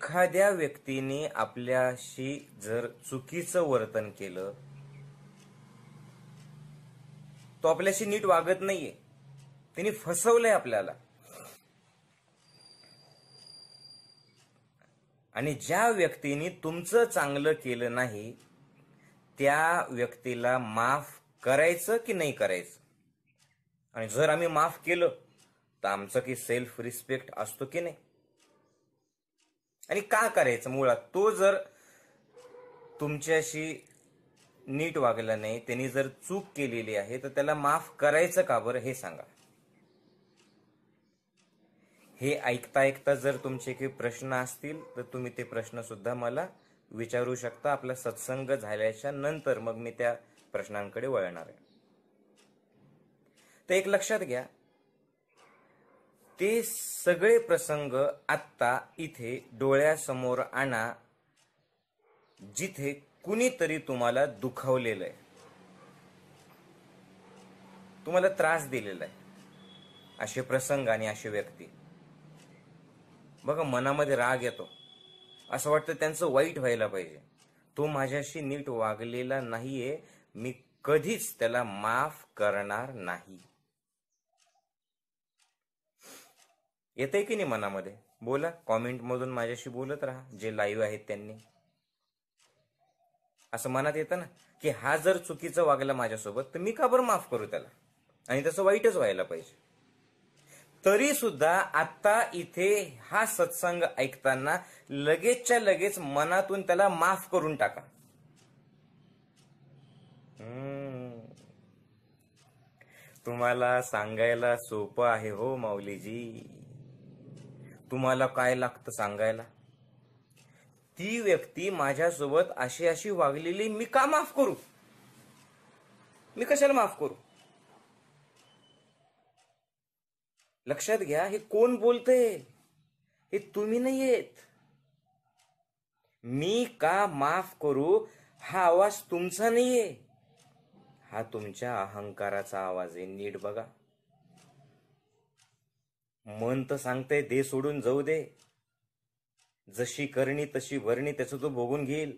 एखाद्या व्यक्तीने आपल्याशी जर चुकीचं वर्तन केलं, तो आपल्याशी नीट वागत नाहीये, त्यांनी फसवलंय आपल्याला, आणि ज्या व्यक्तीने तुमचं चांगलं केलं नाही त्या व्यक्तीला माफ करायचं की नाही करायचं? आणि जर आम्ही माफ केलं तर आमचं की सेल्फ रिस्पेक्ट असतो की नाही? आणि का करायचं? मुळात तो जर तुमच्याशी नीट वागला नाही, त्यांनी जर चूक केलेली आहे, तर त्याला माफ करायचं का बरं, हे सांगा. हे ऐकता ऐकता जर तुमचे काही प्रश्न असतील तर तुम्ही ते प्रश्न सुद्धा मला विचारू शकता. आपला सत्संग झाल्याच्या नंतर मग मी त्या प्रश्नांकडे वळणार आहे. तर एक लक्षात घ्या, ते सगळे प्रसंग आत्ता इथे डोळ्यासमोर आणा जिथे कुणीतरी तुम्हाला दुखावलेलं आहे, तुम्हाला त्रास दिलेला आहे. असे प्रसंग आणि असे व्यक्ती बघा, मनामध्ये राग येतो, असं वाटतं त्यांचं वाईट व्हायला पाहिजे. तो माझ्याशी नीट वागलेला नाहीये, मी कधीच त्याला माफ करणार नाही. येतंय की नाही मनामध्ये? बोला, कॉमेंट मधून माझ्याशी बोलत राहा. जे लाईव्ह आहेत त्यांनी असं मनात येतं ना की हा जर चुकीचं वागला माझ्यासोबत तर मी का बरं माफ करू त्याला, आणि त्याचं वाईटच व्हायला पाहिजे. तरी सुद्धा आता इथे हा सत्संग ऐकताना लगेचच्या लगेच मनातून त्याला माफ करून टाका. तुम्हाला सांगायला सोपं आहे हो माऊलीजी, तुम्हाला काय लागतं सांगायला? ती व्यक्ती माझ्यासोबत अशी अशी वागलेली, मी का माफ करू? मी कशाला माफ करू? लक्षात घ्या, हे कोण बोलतंय? हे तुम्ही नाहीयेत. मी का माफ करू हा आवाज तुमचा नाहीये, हा तुमच्या अहंकाराचा आवाज आहे. नीट बघा. मन तर सांगतंय दे सोडून जाऊ दे, जशी करणी तशी भरणी, त्याचं तो भोगून घेईल.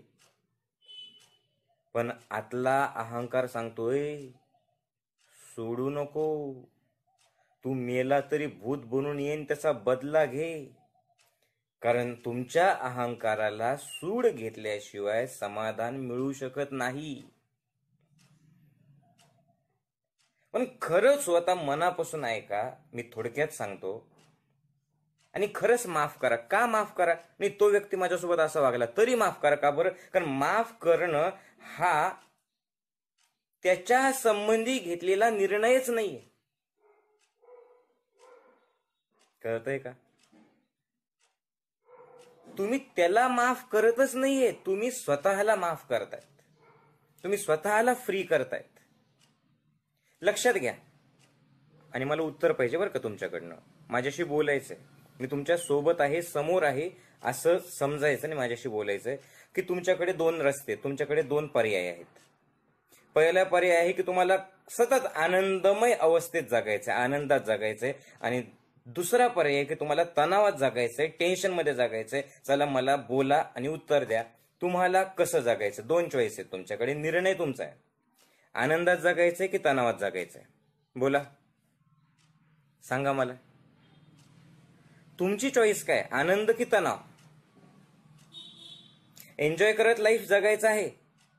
पण आतला अहंकार सांगतोय सोडू नको, तू मेला तरी भूत बनून येईन, त्याचा बदला घे. कारण तुमच्या अहंकाराला सूड घेतल्याशिवाय समाधान मिळू शकत नाही. पण खरं स्वतः मनापासून ऐका, मी थोडक्यात सांगतो, आणि खरंच माफ करा. का माफ करा? नाही, तो व्यक्ती माझ्यासोबत असा वागला तरी माफ करा. का बरं? कारण माफ करणं हा त्याच्या संबंधी घेतलेला निर्णयच नाहीये. कळतंय का? तुम्ही त्याला माफ करतच नाहीये, तुम्ही स्वतःला माफ करतायत, तुम्ही स्वतःला फ्री करतायत. लक्षात घ्या. आणि मला उत्तर पाहिजे बरं का तुमच्याकडनं, माझ्याशी बोलायचंय, मी तुमच्या सोबत आहे, समोर आहे असं समजायचं नाही. माझ्याशी बोलायचंय की तुमच्याकडे दोन रस्ते, तुमच्याकडे दोन पर्याय आहेत. पहिला पर्याय आहे की तुम्हाला सतत आनंदमय अवस्थेत जगायचंय, आनंदात जगायचंय, आणि दुसरा पर्याय आहे की तुम्हाला तणावात जगायचंय, टेन्शन मध्ये जगायचंय. चला मला बोला आणि उत्तर द्या, तुम्हाला कसं जगायचं? दोन चॉईस आहेत तुमच्याकडे, निर्णय तुमचा आहे. आनंदात जगायचंय की तणावात जगायचंय? बोला, सांगा मला. तुमची चॉईस काय? आनंद की तणाव? एन्जॉय करत लाईफ जगायचं आहे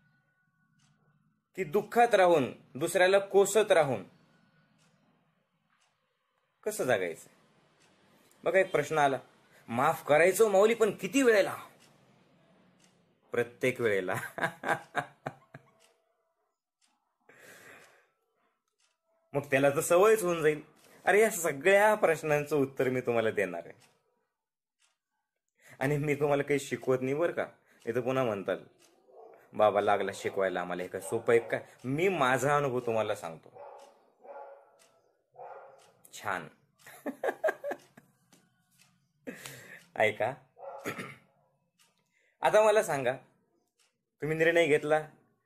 की दुःखात राहून, दुसऱ्याला कोसत राहून? कसं जगायचं? बघा, एक प्रश्न आला, माफ करायचं माऊली पण किती वेळेला? प्रत्येक वेळेला. मग त्याला तर सवयच होऊन जाईल. अरे, या सगळ्या प्रश्नांचं उत्तर मी तुम्हाला देणार आहे, आणि मी तुम्हाला काही शिकवत नाही बरं का. इथं पुन्हा म्हणतात बाबा लागला शिकवायला आम्हाला, हे काय सोपं आहे काय? मी माझा अनुभव तुम्हाला सांगतो. छान. ऐका, आता मला सांगा, तुम्ही निर्णय घेतला,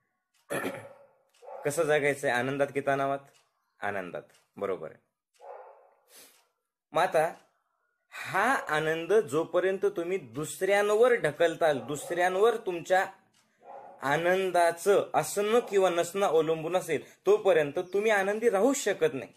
कसं जगायचंय? आनंदात की तणावात? आनंदात, बरोबर आहे. मग आता हा आनंद जोपर्यंत तुम्ही दुसऱ्यांवर ढकलताल, दुसऱ्यांवर तुमच्या आनंदाचं असणं किंवा नसणं अवलंबून असेल, तोपर्यंत तुम्ही आनंदी राहूच शकत नाही.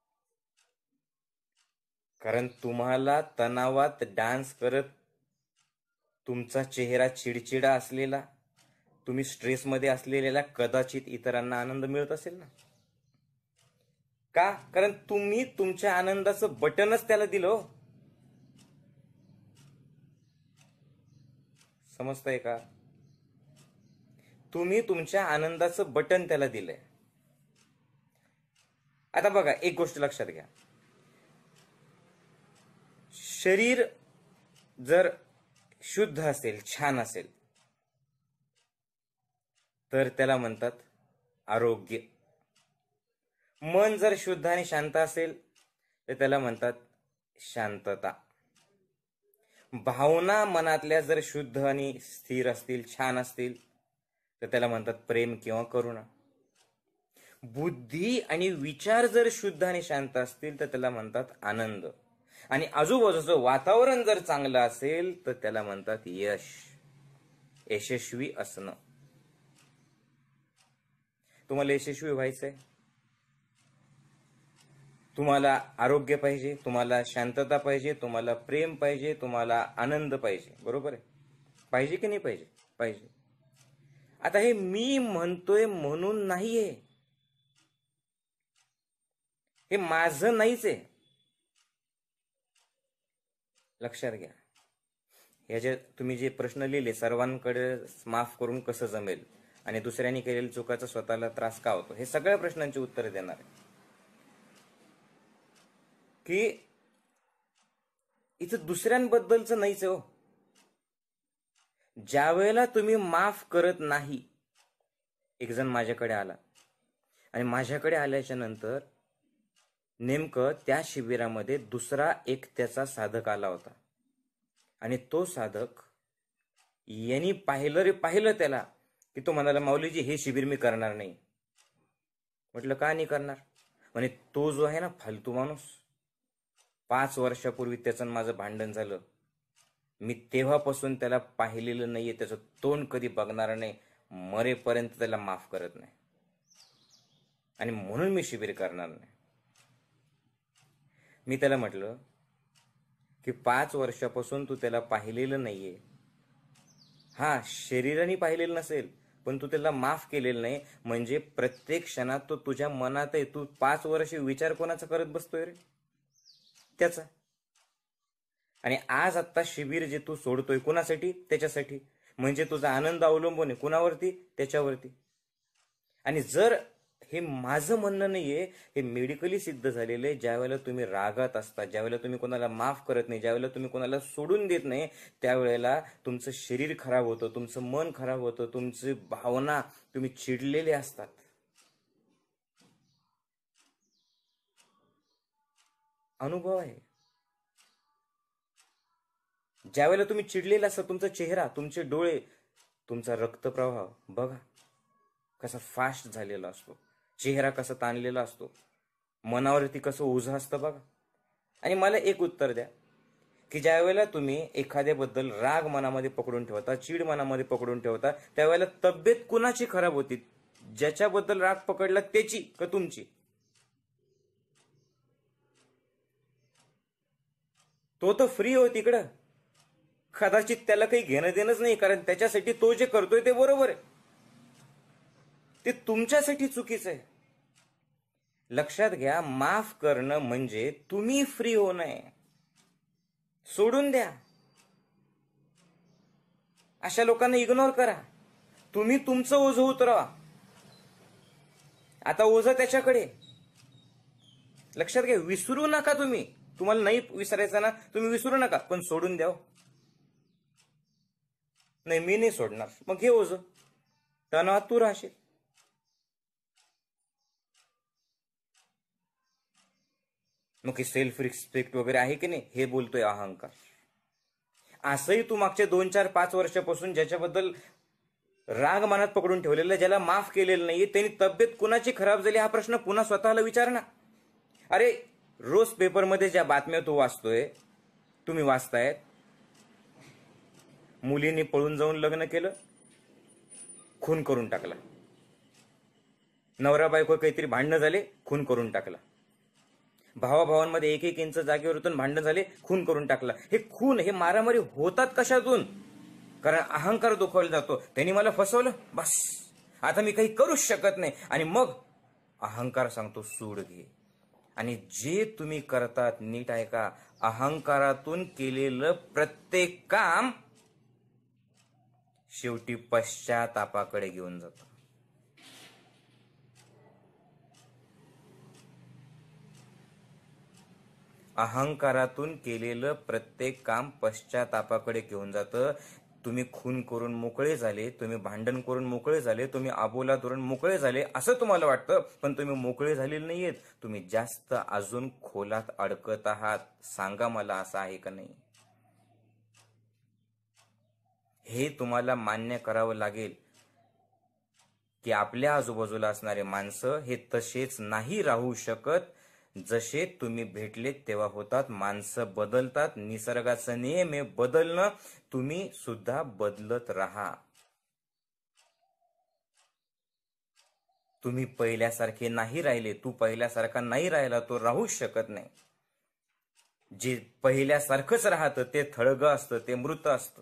कारण तुम्हाला तणावात डान्स करत तुमचा चेहरा चिडचिडा असलेला, तुम्ही स्ट्रेसमध्ये असलेल्या कदाचित इतरांना आनंद मिळत असेल ना. का? कारण तुम्ही तुमच्या आनंदाचं बटनच त्याला दिलं. समजतंय का? तुम्ही तुमच्या आनंदाचं बटन त्याला दिलंय. आता बघा, एक गोष्ट लक्षात घ्या. शरीर जर शुद्ध असेल, छान असेल, तर त्याला म्हणतात आरोग्य. मन जर शुद्ध आणि शांत असेल तर त्याला म्हणतात शांतता. भावना मनातल्या जर शुद्ध आणि स्थिर असतील, छान असतील, तर त्याला म्हणतात प्रेम किंवा करुणा. बुद्धी आणि विचार जर शुद्ध आणि शांत असतील तर त्याला म्हणतात आनंद. आणि आजूबाजूचं वातावरण जर चांगलं असेल तर त्याला म्हणतात यश, यशस्वी असणं. तुम्हाला यशस्वी व्हायचंय, तुम्हाला आरोग्य पाहिजे, तुम्हाला शांतता पाहिजे, तुम्हाला प्रेम पाहिजे, तुम्हाला आनंद पाहिजे. बरोबर आहे? पाहिजे की नाही पाहिजे? पाहिजे. आता हे मी म्हणतोय म्हणून नाहीये, हे माझं नाहीच आहे. लक्षात घ्या. ह्याचे तुम्ही जे प्रश्न लिहिले, सर्वांकडे माफ करून कसं जमेल आणि दुसऱ्यांनी केलेल्या चुकाचा स्वतःला त्रास का होतो, हे सगळ्या प्रश्नांची उत्तरे देणार आहे. की इथं दुसऱ्यांबद्दलचं नाहीच हो. ज्या वेळेला तुम्ही माफ करत नाही, एक जण माझ्याकडे आला आणि माझ्याकडे आल्याच्या नंतर नेमकं त्या शिबिरामध्ये दुसरा एक त्याचा साधक आला होता आणि तो साधक यांनी पाहिलं त्याला की तो म्हणाला, माऊलीजी हे शिबिर मी करणार नाही. म्हटलं का नाही करणार? म्हणे तो जो आहे ना फालतू माणूस, 5 वर्षापूर्वी त्याचं माझं भांडण झालं, मी तेव्हापासून त्याला पाहिलेलं नाहीये, त्याचं तोंड कधी बघणार नाही, मरेपर्यंत त्याला माफ करत नाही आणि म्हणून मी शिबिर करणार नाही. मी त्याला म्हटलं की 5 वर्षापासून तू त्याला पाहिलेलं नाहीये. हा, शरीराने पाहिलेलं नसेल पण तू त्याला माफ केलेलं नाही, म्हणजे प्रत्येक क्षणात तो तुझ्या मनात आहे. तू 5 वर्ष विचार कोणाचा करत बसतोय रे? त्याचा. आणि आज आत्ता शिबिर जे तू सोडतोय कुणासाठी? त्याच्यासाठी. म्हणजे तुझा आनंद अवलंबून आहे कुणावरती? त्याच्यावरती. आणि जर हे माझं म्हणणं नाहीये, हे मेडिकली सिद्ध झालेलं आहे, ज्या वेळेला तुम्ही रागात असता, ज्या वेळेला तुम्ही कोणाला माफ करत नाही, ज्या वेळेला तुम्ही कोणाला सोडून देत नाही, त्यावेळेला तुमचं शरीर खराब होतं, तुमचं मन खराब होतं, तुमची भावना, तुम्ही चिडलेले असतात. अनुभव आहे. ज्या वेळेला तुम्ही चिडलेला असता, तुमचा चेहरा, तुमचे डोळे, तुमचा रक्तप्रवाह बघा कसा फास्ट झालेला असतो, चेहरा कसा ताणलेला असतो, मनावरती कसं ओझं असतं बघा. आणि मला एक उत्तर द्या की ज्या वेळेला तुम्ही एखाद्याबद्दल राग मनामध्ये पकडून ठेवता, चीड मनामध्ये पकडून ठेवता, त्यावेळेला तब्येत कुणाची खराब होती? ज्याच्याबद्दल राग पकडला त्याची का तुमची? तो तर फ्री हो तिकडं, कदाचित त्याला काही घेणं देणंच नाही, कारण त्याच्यासाठी तो जे करतोय ते बरोबर आहे, ते तुमच्यासाठी चुकीचं आहे. लक्षात घ्या, माफ करणं म्हणजे तुम्ही फ्री होणं. सोडून द्या. अशा लोकांना इग्नोर करा. तुम्ही तुमचं ओझं उतरवा. आता ओझं त्याच्याकडे. लक्षात घ्या, विसरू नका तुम्ही. तुम्हाला नाही विसरायचं ना, तुम्ही विसरू नका, पण सोडून द्या. नाही, मी नाही सोडणार. मग हे ओझं तणावात तू राहशील. मग सेल्फ रिस्पेक्ट वगैरे आहे की नाही, हे बोलतोय अहंकार. असंही तू मागच्या 2, 4, 5 वर्षापासून ज्याच्याबद्दल राग मनात पकडून ठेवलेला, ज्याला माफ केलेलं नाहीये, त्यांनी तब्येत कुणाची खराब झाली हा प्रश्न पुन्हा स्वतःला विचार ना. अरे रोज पेपरमध्ये ज्या बातम्या तू वाचतोय तुम्ही वाचतायत, मुलींनी पळून जाऊन लग्न केलं, खून करून टाकला. नवरा बायको काहीतरी भांडणं झाले, खून करून टाकला. भावाभावांमध्ये 1-1 इंच जागेवरून भांडण झाले, खून करून टाकला. हे खून, हे मारामारी होतात कशातून? कारण अहंकार दुखावला जातो. त्यांनी मला फसवलं, बस आता मी काही करूच शकत नाही. आणि मग अहंकार सांगतो सूड घे. आणि जे तुम्ही करतात नीट ऐका, अहंकारातून केलेलं प्रत्येक काम शेवटी पश्चातापाकडे घेऊन जातं. अहंकारातून केलेलं प्रत्येक काम पश्चातापाकडे घेऊन जातं. तुम्ही खून करून मोकळे झाले, तुम्ही भांडण करून मोकळे झाले, तुम्ही आबोला धरून मोकळे झाले असं तुम्हाला वाटतं, पण तुम्ही मोकळे झालेले नाहीयेत. तुम्ही जास्त अजून खोलात अडकत आहात. सांगा मला, असं आहे का नाही? हे तुम्हाला मान्य करावं लागेल की आपल्या आजूबाजूला असणारे माणसं हे तसेच नाही राहू शकत. जसे तुम्ही भेटलेत तेव्हा होतात. माणसं बदलतात, निसर्गाचा नियम आहे बदलणं. तुम्ही सुद्धा बदलत राहा. तुम्ही पहिल्यासारखे नाही राहिले, तू पहिल्यासारखा नाही राहिला, तो राहूच शकत नाही. जे पहिल्यासारखंच राहतं ते थळगं असतं, ते मृत असतं.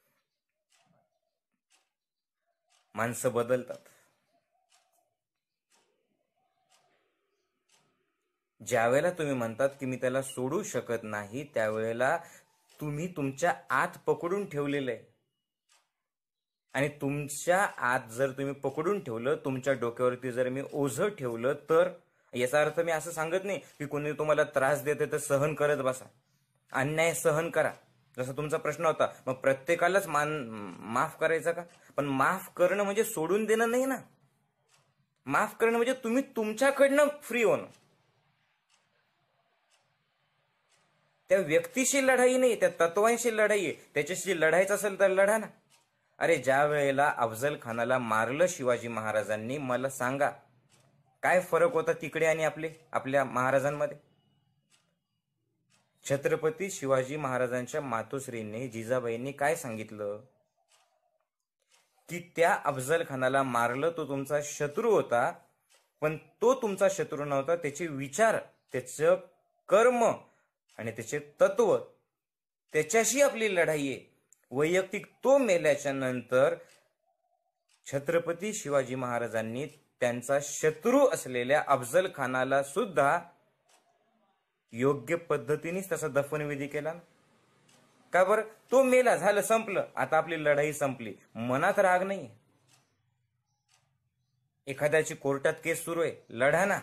माणसं बदलतात. ज्या वेळेला तुम्ही म्हणतात की मी त्याला सोडू शकत नाही, त्यावेळेला तुम्ही तुमच्या आत पकडून ठेवलेलं आहे. आणि तुमच्या आत जर तुम्ही पकडून ठेवलं, तुमच्या डोक्यावरती जर मी ओझं ठेवलं, तर याचा अर्थ मी असं सांगत नाही की कोणी तुम्हाला त्रास देते तर सहन करत बसा, अन्याय सहन करा. जसा तुमचा प्रश्न होता, मग प्रत्येकालाच माफ करायचं का? पण माफ करणं म्हणजे सोडून देणं नाही ना. माफ करणं म्हणजे तुम्ही तुमच्याकडनं फ्री होणं. त्या व्यक्तीशी लढाई नाही, त्या तत्वांशी लढाई आहे. त्याच्याशी लढायचं असेल तर लढा ना. अरे ज्या वेळेला अफजल खानाला मारलं शिवाजी महाराजांनी, मला सांगा काय फरक होता तिकडे आणि आपल्या महाराजांमध्ये? छत्रपती शिवाजी महाराजांच्या मातोश्रींनी, जिजाबाईंनी काय सांगितलं की त्या अफजल खानाला मारलं, तो तुमचा शत्रू होता, पण तो तुमचा शत्रू नव्हता. त्याचे विचार, त्याचं कर्म आणि त्याचे तत्व, त्याच्याशी आपली लढाई आहे. वैयक्तिक तो मेल्याच्या नंतर छत्रपती शिवाजी महाराजांनी त्यांचा शत्रू असलेल्या अफजल खानाला सुद्धा योग्य पद्धतीनेच त्याचा दफनविधी केला. का बरं? तो मेला, झालं, संपलं. आता आपली लढाई संपली. मनात राग नाही. एखाद्याची कोर्टात केस सुरू आहे, लढा ना.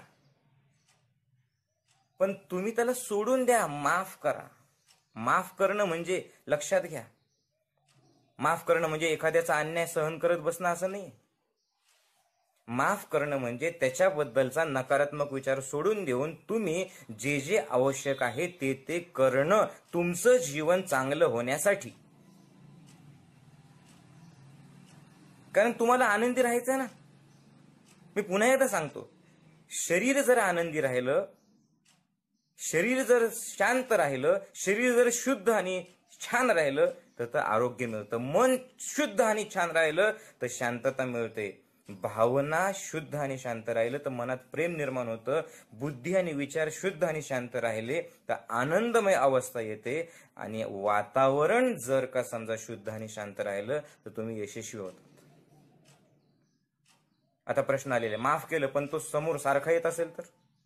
पण तुम्ही त्याला सोडून द्या, माफ करा. माफ करणं म्हणजे, लक्षात घ्या, माफ करणं म्हणजे एखाद्याचा अन्याय सहन करत बसणं असं नाही. माफ करणं म्हणजे त्याच्याबद्दलचा नकारात्मक विचार सोडून देऊन तुम्ही जे जे आवश्यक आहे ते ते करणं, तुमचं जीवन चांगलं होण्यासाठी. कारण तुम्हाला आनंदी राहायचं ना. मी पुन्हा एकदा सांगतो, शरीर जर आनंदी राहिलं, शरीर जर शांत राहिलं, शरीर जर शुद्ध आणि छान राहिलं तर आरोग्य मिळतं. मन शुद्ध आणि छान राहिलं तर शांतता मिळते. भावना शुद्ध आणि शांत राहिलं तर मनात प्रेम निर्माण होतं. बुद्धी आणि विचार शुद्ध आणि शांत राहिले तर आनंदमय अवस्था येते. आणि वातावरण जर का समजा शुद्ध आणि शांत राहिलं तर तुम्ही यशस्वी होतात. आता प्रश्न आलेले, माफ केलं पण तो समोर सारखा येत असेल तर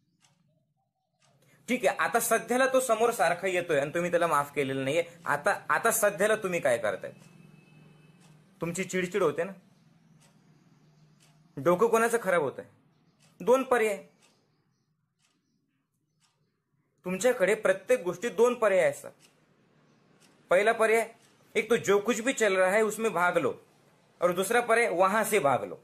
ठीक आहे. आता सध्याला तो समोर सारखा येतोय आणि तुम्ही त्याला माफ केलेलं नाहीये. आता सध्याला तुम्ही काय करताय? तुमची चिडचिड होते ना. डोकं कोणाचं खराब होत आहे? 2 पर्याय तुमच्याकडे. प्रत्येक गोष्टीत 2 पर्याय असतात. पहला पर्याय, एक तो जो कुछ भी चल रहा है उसमें भाग लो, और दूसरा पर्याय वहां से भाग लो.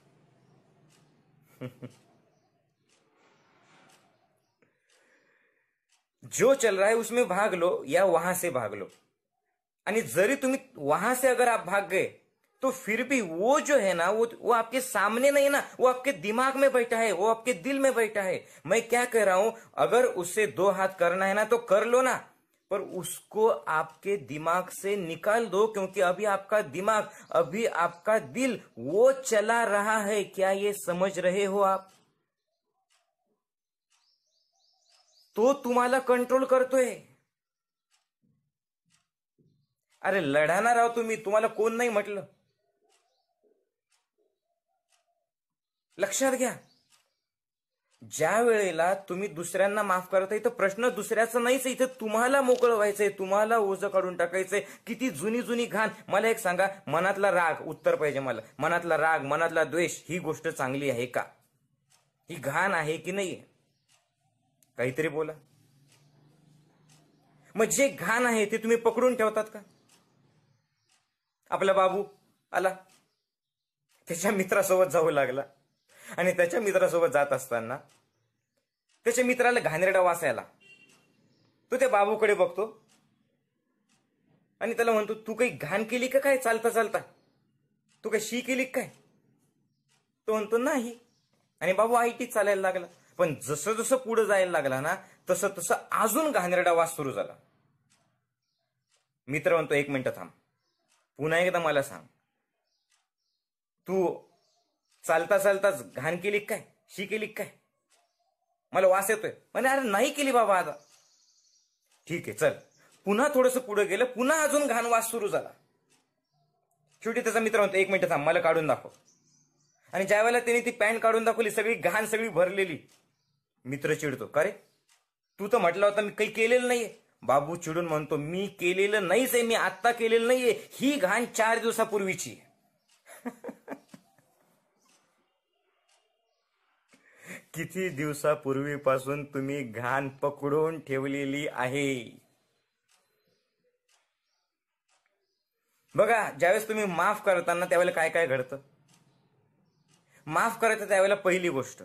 जो चल रहा है उसमें भाग लो या वहां से भाग लो. आणि जरी तुम्ही वहां से अगर आप भाग गए तो फिर भी वो जो है ना, वो आपके सामने नहीं ना, वो आपके दिमाग में बैठा है, वो आपके दिल में बैठा है. मैं क्या कह रहा हूं, अगर उससे 2 हाथ करना है ना तो कर लो ना, पर उसको आपके दिमाग से निकाल दो, क्योंकि अभी आपका दिमाग, अभी आपका दिल वो चला रहा है। क्या ये समझ रहे हो आप? तो तुम्हाला कंट्रोल करतोय। अरे लढाणार आहो तुम्ही, तुम्हाला कोण नाही म्हटलं? लक्षात घ्या, ज्या वेळेला तुम्ही दुसऱ्यांना माफ करता, इथं प्रश्न दुसऱ्याचा नाहीच, इथं तुम्हाला मोकळं व्हायचंय, तुम्हाला ओझं काढून टाकायचंय. किती जुनी जुनी घाण. मला एक सांगा, मनातला राग, उत्तर पाहिजे मला, मनातला राग, मनातला द्वेष, ही गोष्ट चांगली आहे का? ही घाण आहे की नाही? काहीतरी बोला. मग जे घाण आहे ते तुम्ही पकडून ठेवतात का? आपला बाबू आला, त्याच्या मित्रासोबत जाऊ लागला, आणि त्याच्या मित्रासोबत जात असताना त्याच्या मित्राला घाणेरडा वास यायला. तो त्या बाबूकडे बघतो आणि त्याला म्हणतो, तू काही घाण केली का काय चालता चालता? तू काही शी केली काय? तो म्हणतो नाही. आणि बाबू आयटीत चालायला लागला. पण जसं जसं पुढे जायला लागला ना, तसं तसं अजून घाणेरडा वास सुरू झाला. मित्र म्हणतो, एक मिनिट थांब, पुन्हा एकदा मला सांग, तू चालता चालताच घाण केली काय, शी केली काय? मला वास येतोय. म्हणे अरे नाही केली बाबा आता. ठीक आहे चल. पुन्हा थोडंसं पुढे गेलं, पुन्हा अजून घाण वास सुरू झाला. शेवटी त्याचा मित्र म्हणतो, एक मिनिट थांब, मला काढून दाखव. आणि ज्या वेळेला त्याने ती पॅन्ट काढून दाखवली, सगळी घाण सगळी भरलेली. मित्र चिडतो, का रे तू तर म्हटला होता मी काही केलेलं नाहीये. बाबू चिडून म्हणतो, मी केलेलं नाहीच आहे, मी आत्ता केलेलं नाहीये, ही घाण 4 दिवसापूर्वीची. किती दिवसापूर्वीपासून तुम्ही घाण पकडून ठेवलेली आहे. बघा, ज्यावेळेस तुम्ही माफ करताना त्यावेळेला काय काय घडतं. माफ करायचं त्यावेळेला पहिली गोष्ट,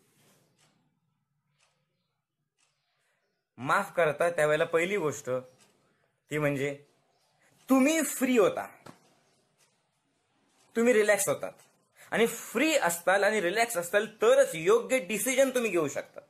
माफ करता त्यावेळेला पहिली गोष्ट ती म्हणजे तुम्ही फ्री होता, तुम्ही रिलॅक्स होतात. आणि फ्री असताल आणि रिलॅक्स असताल तरच योग्य डिसिजन तुम्ही घेऊ शकतात.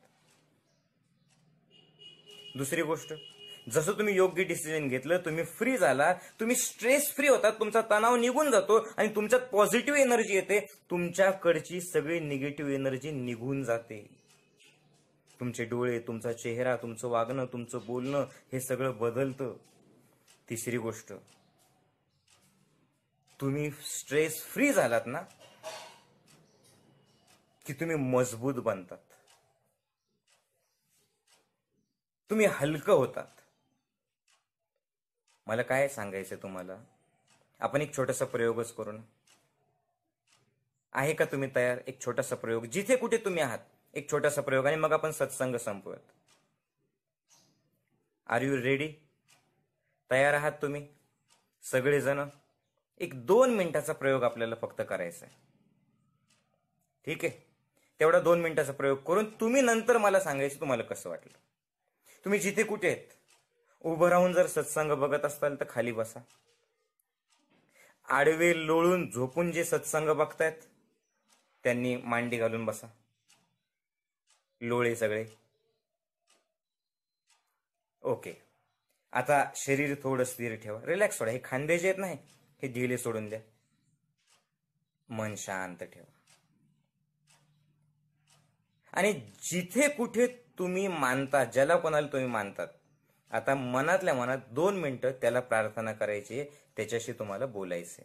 दुसरी गोष्ट, जसं तुम्ही योग्य डिसिजन घेतलं, तुम्ही फ्री झाला, तुम्ही स्ट्रेस फ्री होतात, तुमचा तणाव निघून जातो आणि तुमच्यात पॉझिटिव्ह एनर्जी येते. तुमच्याकडची सगळी निगेटिव्ह एनर्जी निघून जाते. तुमचे डोळे, तुमचा चेहरा, तुमचं वागणं, तुमचं बोलणं हे सगळं बदलतं. तिसरी गोष्ट, तुम्ही स्ट्रेस फ्री झालात ना की तुम्ही मजबूत बनतात, तुम्ही हलकं होतात. मला काय सांगायचं तुम्हाला, आपण एक छोटासा प्रयोगच करू ना. आहे का तुम्ही तयार? एक छोटासा प्रयोग, जिथे कुठे तुम्ही आहात, एक छोटासा प्रयोग, आणि मग आपण सत्संग संपवूयात. R you ready? तयार आहात तुम्ही सगळेजण? एक 2 मिनिटाचा प्रयोग आपल्याला फक्त करायचा आहे. ठीक आहे, तेवढा 2 मिनिटाचा प्रयोग करून तुम्ही नंतर मला सांगायचं तुम्हाला कसं वाटलं. तुम्ही जिथे कुठे आहेत, उभं राहून जर सत्संग बघत असताल तर खाली बसा. आडवे लोळून झोपून जे सत्संग बघतायत त्यांनी मांडी घालून बसा, लोळे सगळे. ओके, आता शरीर थोडं स्थिर ठेवा, रिलॅक्स सोडा. हे खांदे जे आहेत ना, हे ढिले सोडून द्या. मन शांत ठेवा. आणि जिथे कुठे तुम्ही मानता, ज्याला कोणाला तुम्ही मानतात, आता मनातल्या मनात 2 मिनिटं त्याला प्रार्थना करायची, त्याच्याशी तुम्हाला बोलायचे.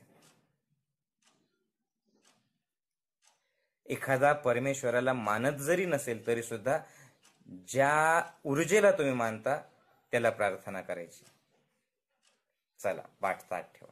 एखादा परमेश्वराला मानत जरी नसेल तरी सुद्धा ज्या ऊर्जेला तुम्ही मानता त्याला प्रार्थना करायची. चला, पाठ ताट ठेवा.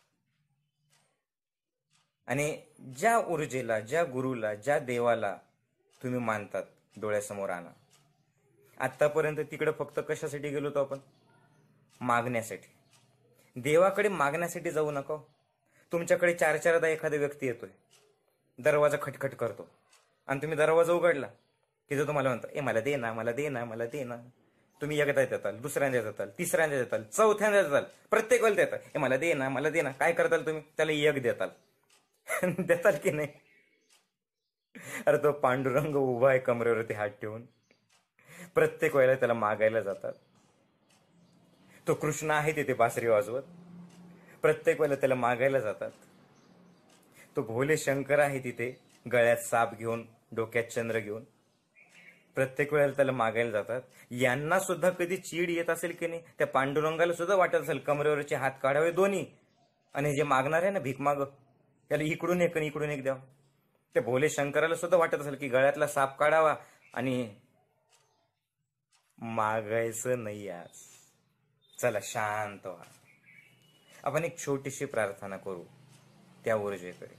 आणि ज्या ऊर्जेला, ज्या गुरुला, ज्या देवाला तुम्ही मानतात, डोळ्यासमोर आणा. आतापर्यंत तिकडे फक्त कशासाठी गेलो होतो आपण? मागण्यासाठी. देवाकडे मागण्यासाठी जाऊ नका. तुमच्याकडे 4-4दा एखादा व्यक्ती येतोय, दरवाजा खटखट करतो, आणि तुम्ही दरवाजा उघडला की तो तुम्हाला म्हणतो, ए मला दे ना, मला दे ना, मला दे ना. तुम्ही एकदा देताल, दुसऱ्यांदा देताल, तिसऱ्यांदा देताल, चौथ्यांदा देताल, प्रत्येक वेळेला देताल, ए मला दे ना, मला दे ना. काय करताल तुम्ही? त्याला एक देताल. देताल की नाही? अरे तो पांडुरंग उभा आहे कमरेवरती हात ठेवून, प्रत्येक वेळेला त्याला मागायला जातात. तो कृष्ण आहे तिथे बासरी वाजवत, प्रत्येक वेळेला त्याला मागायला जातात. तो भोले शंकर आहे तिथे गळ्यात साप घेऊन, डोक्यात चंद्र घेऊन, प्रत्येक वेळेला त्याला मागायला जातात. यांना सुद्धा कधी चीड येत असेल की नाही? त्या पांडुरंगाला सुद्धा वाटत असेल कमरेवरचे हात काढावे दोन्ही, आणि जे मागणार आहे ना भीक माग, त्याला इकडून एक आणि इकडून एक द्यावं. त्या भोले शंकराला सुद्धा वाटत असेल की गळ्यातला साप काढावा आणि मागायचं नाही. आज चला शांत व्हा. आपण एक छोटीशी प्रार्थना करू त्या ऊर्जेकडे,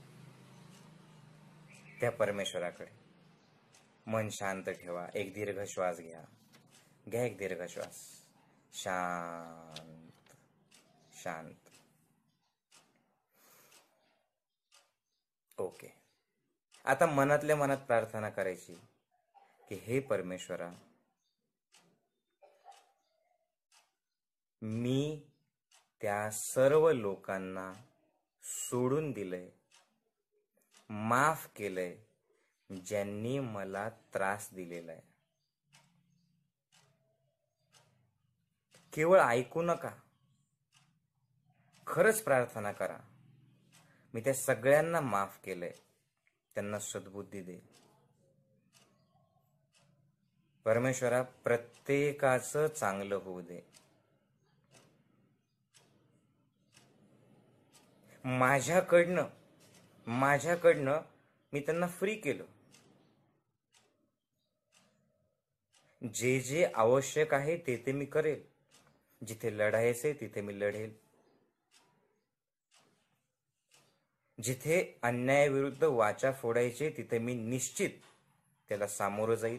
त्या परमेश्वराकडे. मन शांत ठेवा. एक दीर्घ श्वास घ्या. घ्या एक दीर्घ श्वास. शांत शांत. ओके. आता मनातल्या मनात प्रार्थना करायची की हे परमेश्वरा, मी त्या सर्व लोकांना सोडून दिलंय, माफ केलंय, ज्यांनी मला त्रास दिलेला आहे. केवळ ऐकू नका, खरंच प्रार्थना करा. मी त्या सगळ्यांना माफ केलंय, त्यांना सद्बुद्धी दे. परमेश्वरा, प्रत्येकाचं चांगलं होऊ दे. माझ्याकडनं मी त्यांना फ्री केलं. जे जे आवश्यक आहे ते मी करेल. जिथे लढायचे तिथे मी लढेल. जिथे अन्यायाविरुद्ध वाचा फोडायचे तिथे मी निश्चित त्याला सामोरं जाईल.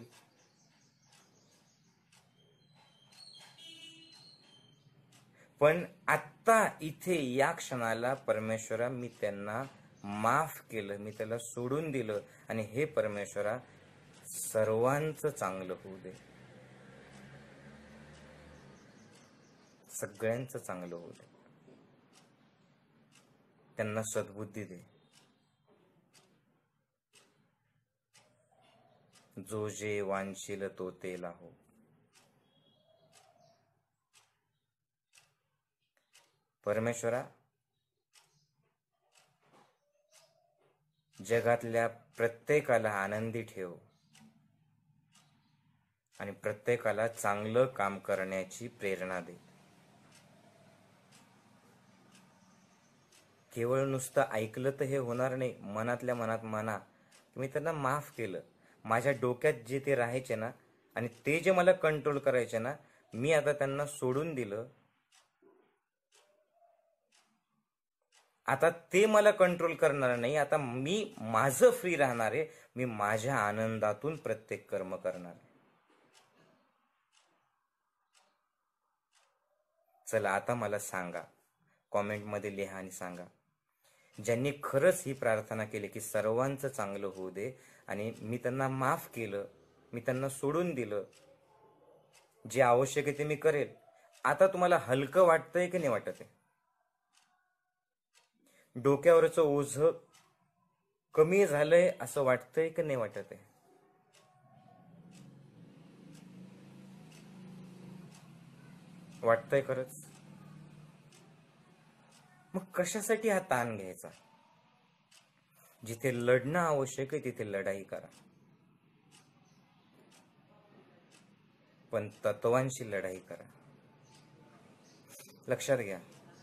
पण आत्ता इथे या क्षणाला परमेश्वरा मी त्यांना माफ केलं, मी त्याला सोडून दिलं. आणि हे परमेश्वरा, सर्वांचं चांगलं होऊ दे, सगळ्यांचं चांगलं होऊ दे. त्यांना सद्बुद्धी दे. जो जे वांछील तो ते लाहो. परमेश्वरा, जगातल्या प्रत्येकाला आनंदी ठेव आणि प्रत्येकाला चांगलं काम करण्याची प्रेरणा दे. केवळ नुसतं ऐकलं तर हे होणार नाही. मनातल्या मनात म्हणा की मी त्यांना माफ केलं. माझ्या डोक्यात जे ते राहायचे ना आणि ते जे मला कंट्रोल करायचे ना, मी आता त्यांना सोडून दिलं. आता ते मला कंट्रोल करणार नाही. आता मी माझं फ्री राहणार आहे. मी माझ्या आनंदातून प्रत्येक कर्म करणार आहे. चला आता मला सांगा, कॉमेंटमध्ये लिहा आणि सांगा, ज्यांनी खरंच ही प्रार्थना केली की सर्वांचं चांगलं होऊ दे आणि मी त्यांना माफ केलं, मी त्यांना सोडून दिलं, जे आवश्यक आहे ते मी करेल. आता तुम्हाला हलकं वाटतंय की नाही वाटत आहे? डोक्यावरचं ओझं कमी झालंय असं वाटतंय की नाही वाटत आहे? वाटतंय खरंच? मग कशासाठी हा ताण घ्यायचा? जिथे लढणं आवश्यक आहे तिथे लढाई करा, पण तत्वांशी लढाई करा. लक्षात घ्या,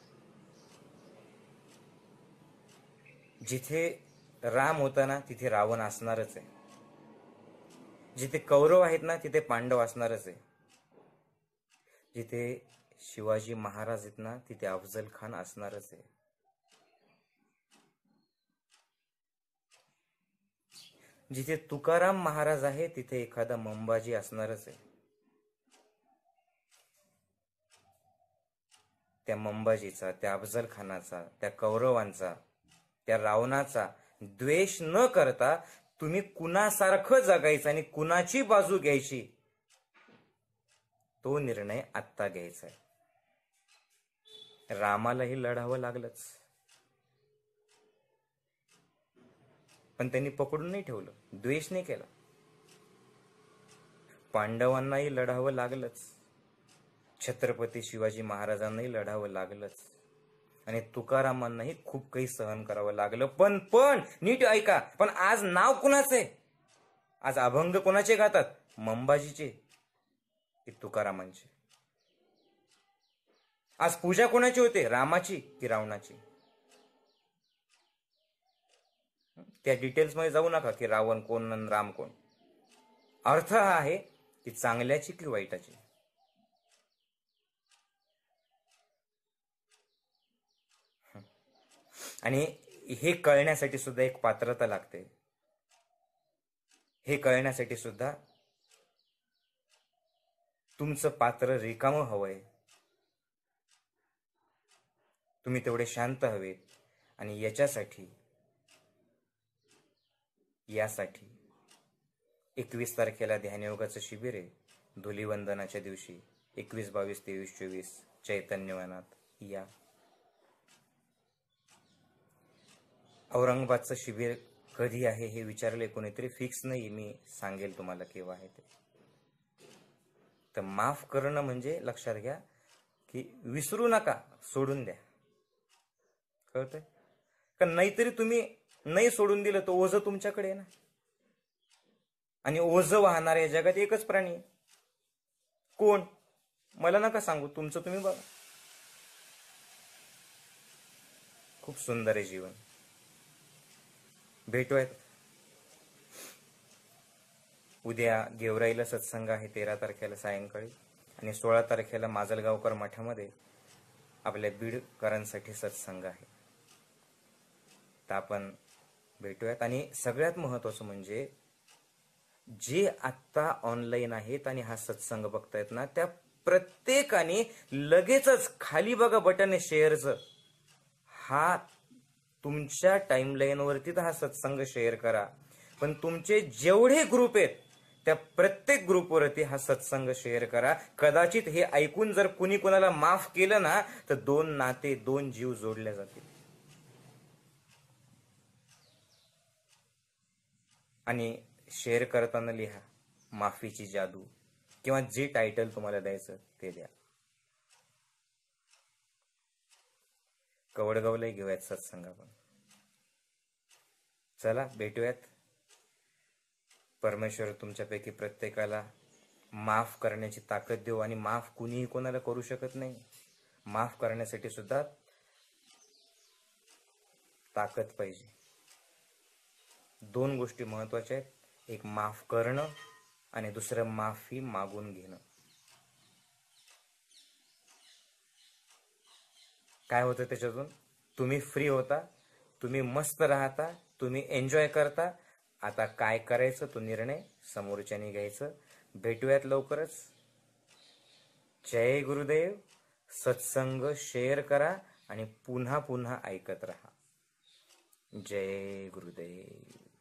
जिथे राम होता ना तिथे रावण असणारच आहे. जिथे कौरव आहेत ना तिथे पांडव असणारच आहे. जिथे शिवाजी महाराज आहेत ना तिथे अफजल खान असणारच आहे. जिथे तुकाराम महाराज आहे तिथे एखादा मंबाजी असणारच आहे. त्या मंबाजीचा, त्या अफजल खानाचा, त्या कौरवांचा, त्या रावणाचा द्वेष न करता तुम्ही कुणासारखं जगायचं आणि कुणाची बाजू घ्यायची, तो निर्णय आत्ता घ्यायचा आहे. रामालाही लढावं लागलंच, पण त्यांनी पकडून नाही ठेवलं, द्वेष नाही केला. पांडवांनाही लढावं लागलंच, छत्रपती शिवाजी महाराजांनाही लढावं लागलंच आणि तुकारामांनाही खूप काही सहन करावं लागलं. पण नीट ऐका, पण आज नाव कुणाचं आहे? आज अभंग कोणाचे गातात? मंबाजीचे की तुकारामांचे? आज पूजा कोणाची होते? रामाची की रावणाची? त्या डिटेल्स मध्ये जाऊ नका की रावण कोण आणि राम कोण. अर्थ हा आहे की चांगल्याची की वाईटाची. आणि हे कळण्यासाठी सुद्धा एक पात्रता लागते. हे कळण्यासाठी सुद्धा तुमचं पात्र रिकामं हवंय. तुम्ही तेवढे शांत हवेत. आणि यासाठी 21 तारखेला ध्यानयोगाचं शिबिर आहे. धुलीवंदनाच्या दिवशी 21, 22, 23, 24 चैतन्यवनात या. औरंगाबादचं शिबिर कधी आहे हे विचारले कोणीतरी. फिक्स नाही, मी सांगेल तुम्हाला केव्हा आहे ते. तर माफ करणं म्हणजे लक्षात घ्या की विसरू नका, सोडून द्या. कळतंय का? नाहीतरी तुम्ही नाही सोडून दिलं तर ओझं तुमच्याकडे आहे ना. आणि ओझं वाहणाऱ्या जगात एकच प्राणी आहे. कोण? मला नका सांगू, तुमचं तुम्ही बघा. खूप सुंदर आहे जीवन. भेटूयात उद्या. गेवराईला सत्संग आहे 13 तारखेला सायंकाळी. आणि 16 तारखेला माजलगावकर मठामध्ये आपल्या बीडकरांसाठी सत्संग आहे. तर आपण भेटूयात. आणि सगळ्यात महत्वाचं म्हणजे जे आत्ता ऑनलाईन आहेत आणि हा सत्संग बघतायत ना, त्या प्रत्येकाने लगेचच खाली बघा बटन आहे शेअरचं, हा तुमच्या टाइमलाईन वरती हा सत्संग शेअर करा. पण तुमचे जेवढे ग्रुप आहेत त्या प्रत्येक ग्रुपवरती हा सत्संग शेअर करा. कदाचित हे ऐकून जर कुणी कुणाला माफ केलं ना, तर 2 नाते, 2 जीव जोडले जातील. आणि शेअर करताना लिहा माफीची जादू, किंवा जे टायटल तुम्हाला द्यायचं ते द्या. कवडगावलाही घेऊयात सत्संग आपण. चला भेटूयात. परमेश्वर तुमच्यापैकी प्रत्येकाला माफ करण्याची ताकद देऊ. आणि माफ कुणीही कोणाला करू शकत नाही. माफ करण्यासाठी सुद्धा ताकद पाहिजे. 2 गोष्टी महत्वाच्या आहेत. एक माफ करणं आणि दुसरं माफी मागून घेणं. काय होतं त्याच्यातून? तुम्ही फ्री होता, तुम्ही मस्त राहता, तुम्ही एन्जॉय करता. आता काय करायचं तो निर्णय समोरच्याने घ्यायचं. भेटूयात लवकरच. जय गुरुदेव. सत्संग शेअर करा आणि पुन्हा पुन्हा ऐकत राहा. जय गुरुदेव.